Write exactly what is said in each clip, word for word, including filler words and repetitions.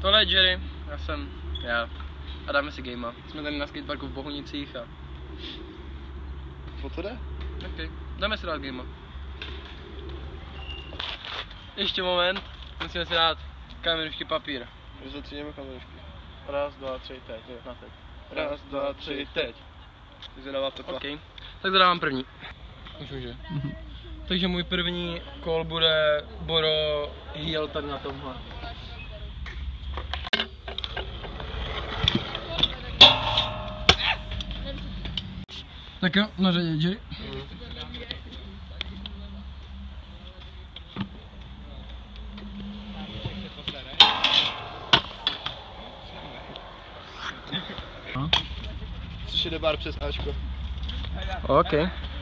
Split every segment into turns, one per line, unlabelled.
Tohle je Jerry, já jsem já. A dáme si gamea. Jsme tady na skateparku v Bohunicích a...
Po to jde?
Ok, dáme si dát gamea. Ještě moment, musíme si dát kamenušky papír.
Zatříneme kamenušky. Raz, dva, tři, teď. Na teď. Raz, dva, tři, teď. Ty zadává Pepa.
Ok, tak zadávám první. Už může. Mhm. Takže můj první kol bude Boro Heel tady na tomhle. Tak jo, na řadě Jerry. Mm.
Což jde bar přes Ačko.
OK.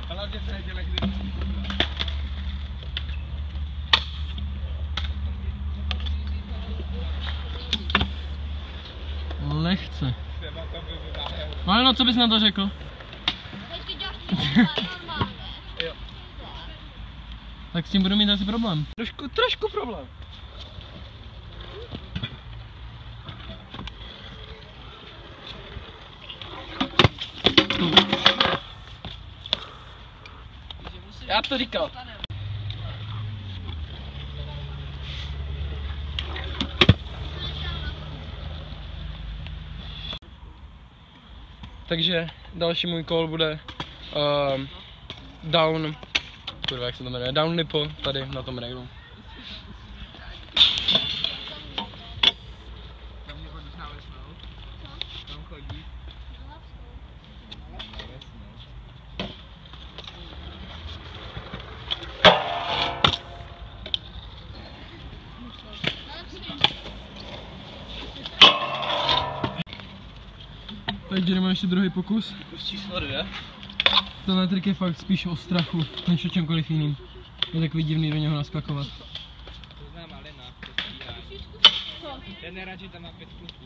Lehce. Ale no, co bys na to řekl? Tak s tím budu mít asi problém. Trošku, trošku problém. Já to říkal. Takže další můj call bude uh, down, kurva, jak se to jmenuje, down nipple tady na tom reglu. Takže jdeme ještě druhý pokus.
Pokus číslo dvě.
Tenhle trik je fakt spíš o strachu, než o čemkoliv jiným. Je takový divný do něho naskakovat.
To zná Malina, to stíhá. Ten je radši tam má pět kluků.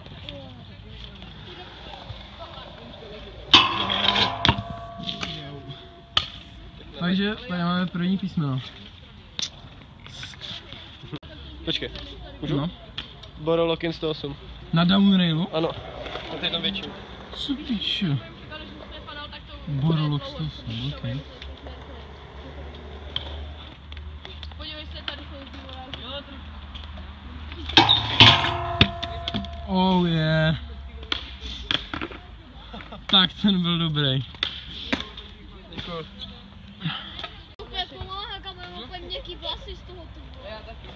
Takže tady máme první písmeno.
Počkej, můžu?
No.
Boro Lokin sto osm.
Na downrailu?
Ano. Na té tam větší.
Co píče? Boro Lock sto osm, ok.
Podívej se, tady chodí vole.
Oh yeah. Tak ten byl dobrý.
Děkuji.
Úplně pomáhá, kam mám úplně měkký vlasy z toho tu. Já taky.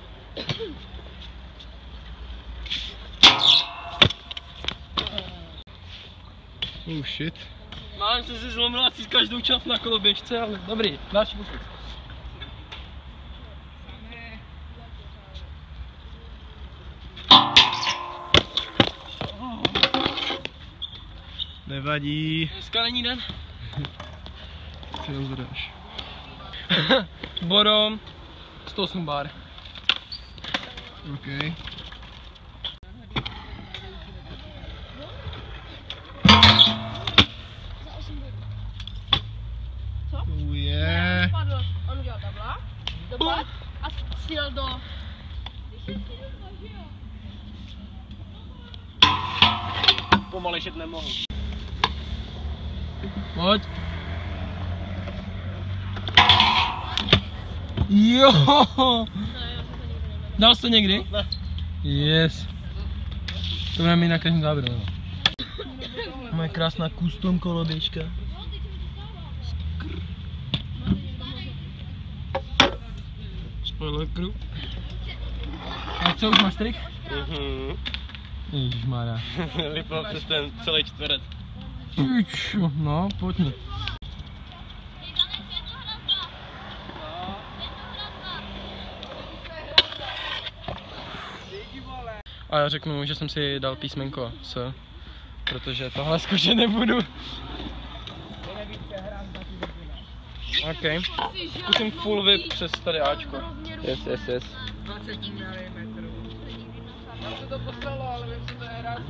Oh shit.
Mám se si zlomila asi každou čas na koloběžce, ale dobrý, další pokus.
Nevadí.
Dneska není den.
Co tam zadáš?
Boro sto osm bar.
OK. Oh yeah.
Spadl, on udělal tabla, dopad a střel do...
Pomalej šet nemohl.
Pojď. Jo. Dal jsi to někdy?
Ne.
Yes. To budeme mít na každém záběru. Moje krásná custom koloběžka. Spoiler crew. A co, už máš trik?
Mhm.
Ježišmarja.
Vypal přes ten celý čtverec.
Pičo, no, pojď mi. A já řeknu, že jsem si dal písmenko S, protože tohle zkoušet nebudu. OK. Zkusím full whip přes tady Ačko.
Yes, yes, yes.
dvacet milimetrů. Tam se to poslalo, ale vím, co to je rád.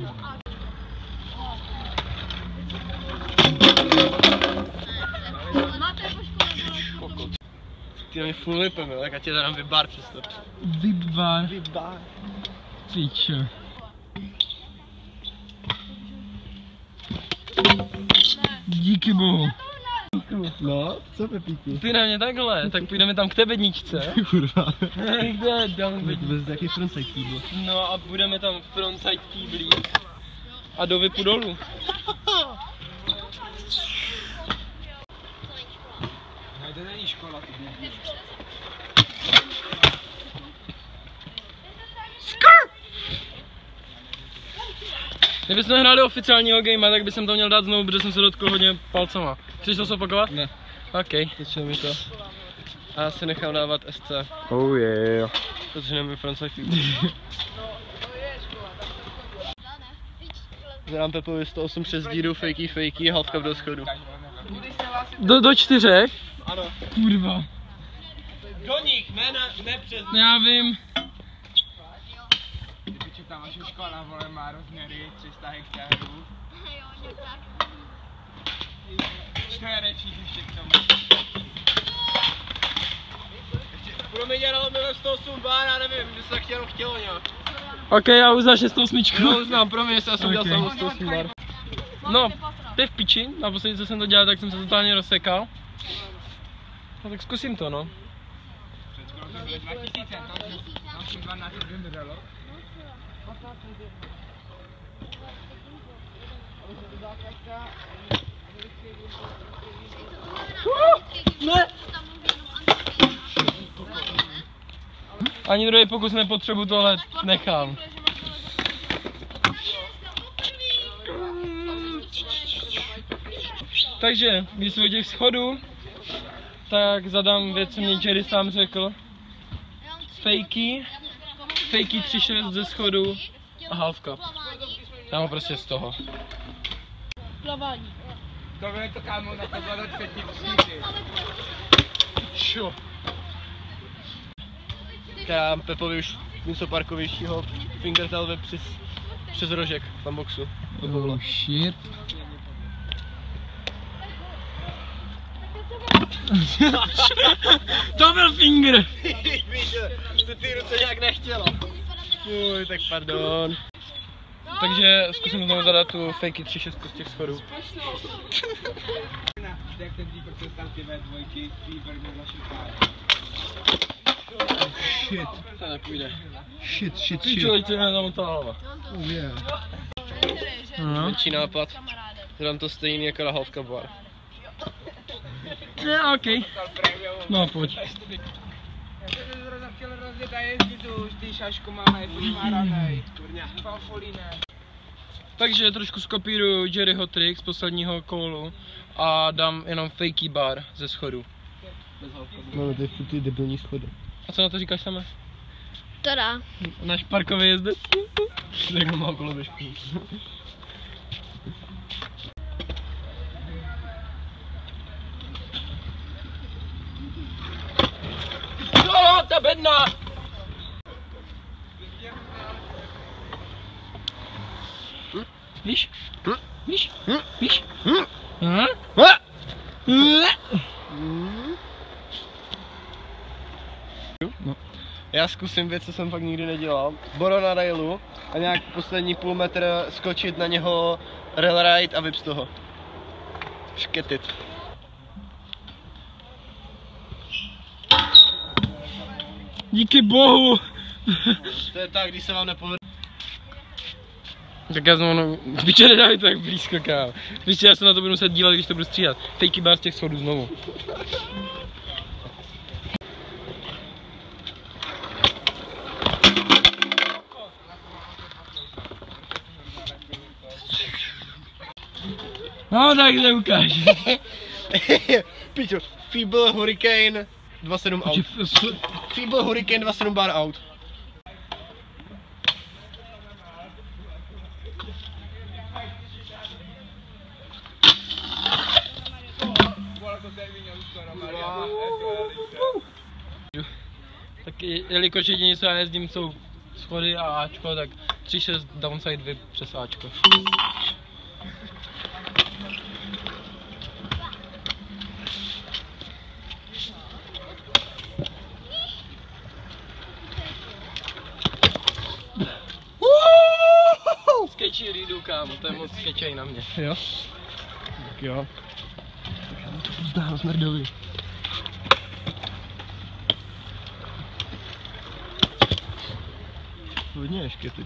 Ty na mě full whipem, jo, tak já tě dám vybar přes to.
Whip bar.
Vybar.
Pičo. Díky bohu.
No, co Pepíky?
Ty na mě takhle, tak půjdeme tam k té bedničce.
Kurva.
Kde dám
To
bedničku?
bude taky frontside feedlo.
No a budeme tam frontside feeblík. A do vypu dolů.
No to není škola, to není.
Kdybychom hráli oficiálního gamea, tak bych to měl dát znovu, protože jsem se dotkl hodně palcema. Chceš to opakovat?
Ne.
OK.
Začne mi to. A já si nechám dávat S C.
Oh yeah.
Protože nemám frontside feedlo. Zadám Pepovi sto osm přes díru, fakey, fakey, halfka do schodu.
Do, do čtyřech?
Ano.
Kurva.
Do nich, ne, na, ne přes.
Já vím.
Piče, ta vaše škola, vole, má rozměry tři sta hektarů. Čtverečních ještě k tomu.
Pro mě dělal mi sto osm bar, já nevím, by se chtělo chtělo nějak.
OK, já uznáš sto osm.
No uznám, pro mě já jsem udělal
Okay.
samo sto osm bar.
No, to je v piči. Naposledy, co jsem to dělal, tak jsem se totálně rozsekal. No tak zkusím to, no.
Před školou to bylo dva tisíce, to jsem dvanáct vydrželo.
Ne! Ani druhý pokus nepotřebuji, tohle nechám. Takže, když jsou těch schodů, tak zadám věc, co mě Jerry sám řekl. Fakey, fakey tři šest ze schodu a halfka. Já mám prostě z toho.
Plavání.
To bylo to, kámo, na to bylo do třetí třídy.
Šo.
Já Pepovi už něco parkovějšího fingertail ve přes, přes rožek v funboxu.
Oh shit. To byl finger!
Víš, to ty ruce nějak nechtěla. Uj, tak pardon.
Takže zkusím znovu zadat tu fakey tři šest z těch schodů.
Jak ten týpek se stal ty ve dvojky, týpek mě zašupá.
Shit. To nepůjde.
Shit, shit,
Píčo, teď se mi zamotala hlava.
Oh yeah.
No.
Menší nápad. Zadám to stejný jako na halfka bar.
Ne, ok. No, pojď.
Já jsem se zrovna chtěl rozjet a jezdit už, ty šaško máme, pošmáranej. Falfolíne.
Takže trošku skopíruju Jerryho trik z posledního kolu a dám jenom fakey bar ze schodu.
No, to je furt ty debilní schody.
A co na to říkáš sama?
Tada.
Náš parkový jezdec?
Tak má okolo běžku.
Jo, ta bedna!
Hm?
Víš?
Hm?
Víš?
Hm?
Víš?
Hm?
Aha.
Ah!
Mm.
No. Já zkusím věc, co jsem fakt nikdy nedělal. Boro na railu a nějak poslední půl metr skočit na něho rail ride a vyp z toho. Šketit.
Díky bohu!
To je tak, když se vám nepovede.
Tak já znovu, piče, nedávej to tak blízko, kámo. Víš, já se na to budu muset dívat, když to budu stříhat. Fakey bar z těch schodů znovu. No tak to ukáž.
Píčo, Feeble Hurricane dvacet sedm out. Feeble Hurricane dvacet sedm bar out.
Tak jelikož jedině co já jezdím jsou schody a Ačko, tak tři šest downside vyp přes Ačko. Sketchy redo, kámo, to je moc sketchy na mě.
Jo? Tak jo. Tak to pozdá, smrdovi. Hodně ještě teď.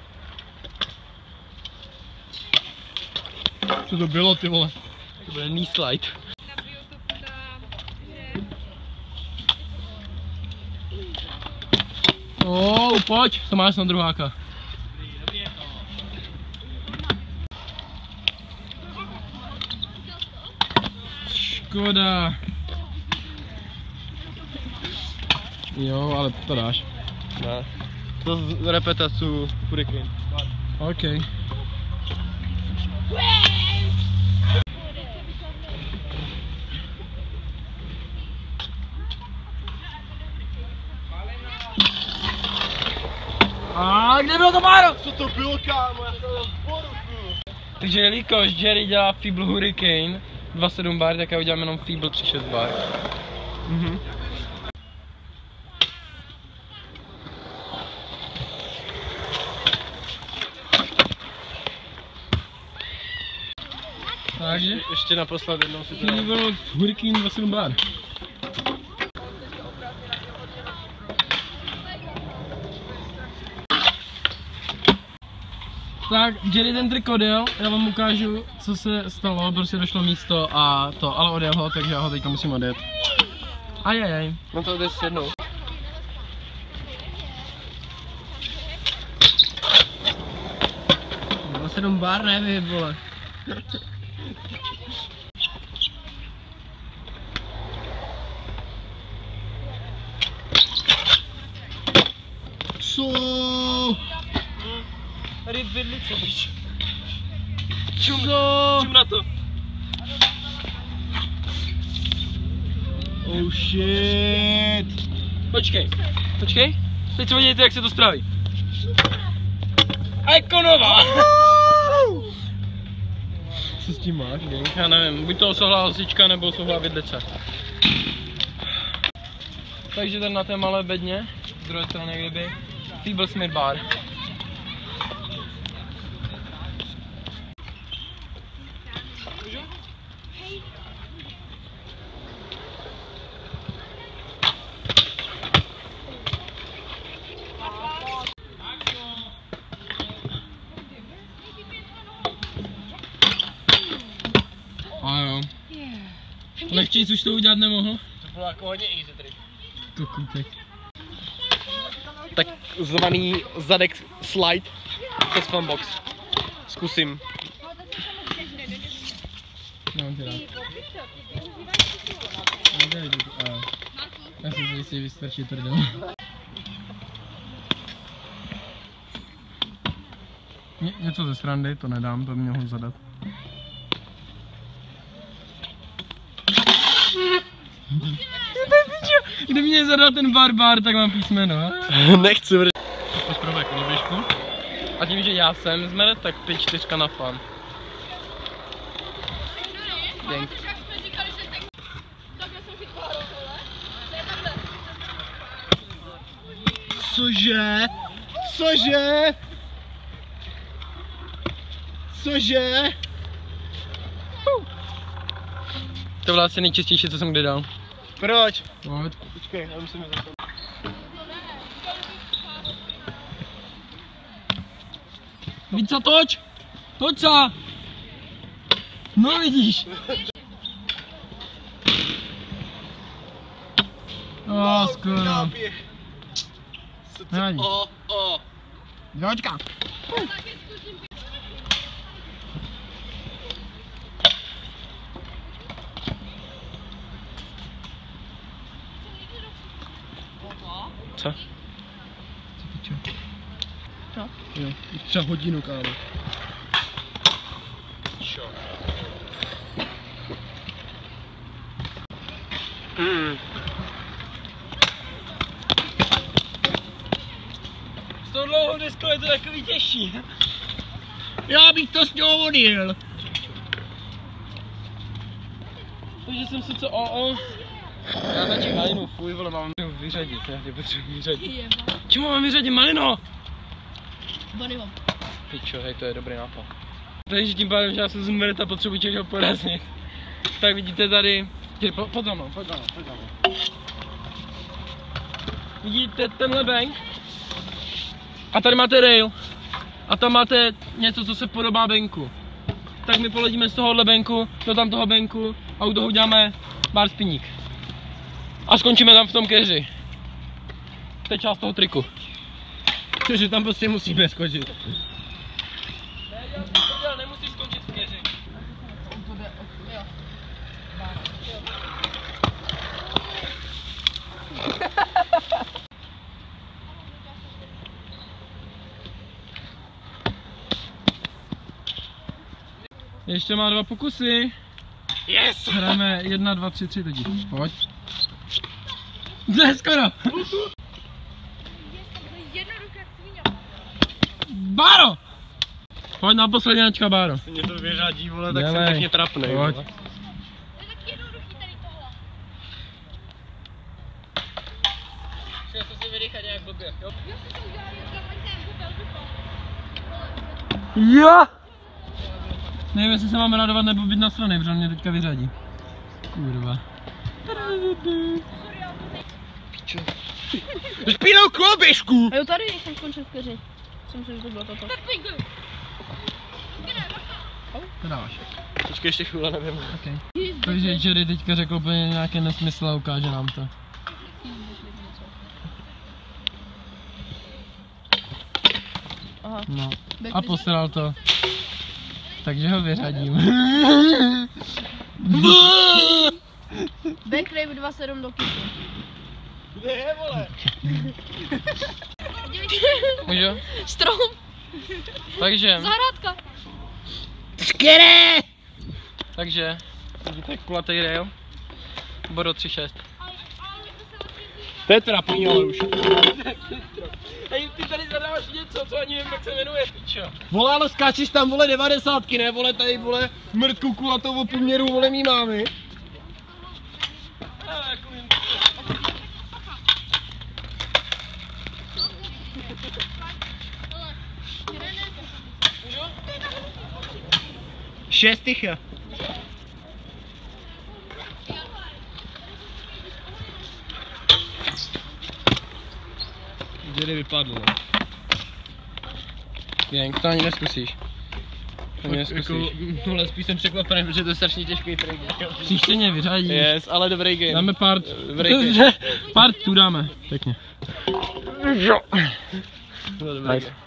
Co to bylo, ty vole? To bude knee slide. Oh, pojď, to máš na druháka. Škoda. Jo, ale to dáš.
Ne. To z repetacu Hurricane.
OK. A kde bylo to Máro?
Co to bylo, kámo? Já jsem v poruchu.
Takže jelikož Jerry dělá Feeble Hurricane dva sedm bar, tak já udělám jenom Feeble tři šest bar.
Mhm.
Takže
Ještě naposled jednou si to dám.
Feeble Hurricane dva sedm bar. Tak, Jerry ten trik odjel, já vám ukážu, co se stalo, prostě došlo místo a to, ale odjel ho, takže já ho teďka musím odjet. Ajajaj.
No to jde s jednou.
dva sedm bar, ne vy, vole. Co?
Ryb vidlice, pič.
Čum, čum na to.
Oh shit.
Počkej, počkej. Teď se podívejte, jak se to spraví. A Ekonová!
Co s tím máš, gang?
Já nevím, buď to osohlá losička, nebo osohlá vidlice. Takže ten na té malé bedně, z druhé strany kdyby, Feeble Smith bar. A jo. Lehčíc už to udělat nemohl.
To bylo jako hodně easy trick.
To koukej.
Tak zvaný zadek slide přes funbox. Zkusím.
Mám tě rád. Já jsem si jistý, vystačí tvrdou. Ně, něco ze srandy, to nedám, to mě mohl zadat. Kde mě zadal ten barbar, tak mám písmeno.
Nechci vrát.
Pojď proběh koloběžku. A tím, že já jsem zmeret, tak pět čtyřka na fan. Děk.
Cože? Cože? Cože?
To bylo asi nejčistější, co jsem kdy dal.
Proč?
Pojď.
Počkej, já musím to.
Víc co, toč! Toč co! No vidíš! O, skoro. Nevadí.
O, o.
Jočka. Co? Co pičo?
Co?
Jo, už třeba hodinu, kámo.
Mm.
S tou dlouhou deskou je to takový těžší. Já bych to s ňou odjel. Takže jsem sice o o. Já začít malinu, fuj vole, mám to vyřadit, já tě potřebuji vyřadit. Čemu mám vyřadit malino?
Body hop.
Pičo, hej, to je dobrý nápad. Takže tím pádem, že já jsem z Merta, potřebuji někoho porazit. Tak vidíte tady, po, pojď za mnou, pojď za mnou, pojď za mnou. Vidíte tenhle bank? A tady máte rail. A tam máte něco, co se podobá banku. Tak my poletíme z tohohle banku do tam toho banku a u toho uděláme bar spinník. A skončíme tam v tom keři. To je část toho triku.
Takže tam prostě musíme skočit.
Ne, já nemusíš skončit v keři. Ještě má dva pokusy.
Yes!
Hrajeme jedna, dva, tři, tři teď. Pojď. To je skoro. Báro! Pojď na poslední načka, Báro.
Mě to vyřadí, vole, tak
Dělej.
jsem pěkně trapnej.
Pojď.
Vole.
To je tak jednoduchý tady tohle.
Chtěl jsem si vydechat nějak blbě, jo?
Já si to udělal, já jsem koupil
Jo! Nevím, jestli se mám radovat nebo být na straně, protože on mě teďka vyřadí. Kurva.
Pičo. Špínou koloběžku!
A jo, tady jsem skončil v keři. Jsem si, že to bylo toto.
To dáváš.
Počkej ještě chvíle, nevím.
Okay. Takže Jerry teďka řekl úplně nějaké nesmysl a ukáže nám to.
Aha.
No. A posral to. Takže ho vyřadím.
Backrave dva sedm do kysu.
Kde je, vole?
Můžu?
Strom.
Takže,
Zahrádka.
Skvělé!
takže, vidíte kulatý rail. Boro tři šest.
To je trapný, ale už.
Hej, ty tady zadáváš něco, co ani nevím, jak se jmenuje, pičo.
Vole, ale skáčeš tam, vole, devadesátky, ne, vole, tady, vole, mrtku kulatou poměru, vole, mý mámy.
Ale jako vím.
Šest tycha. Jerry vypadl, no.
Jank, to ani neskusíš. To ani
Jako,
neskusíš.
vole, spíš jsem překvapený, protože to je strašně těžký trik.
Příště mě vyřadíš.
Yes, ale dobrý game.
Dáme part.
Dobrý game.
Part tu dáme. Pěkně.
No, dobrý
Nice.
game.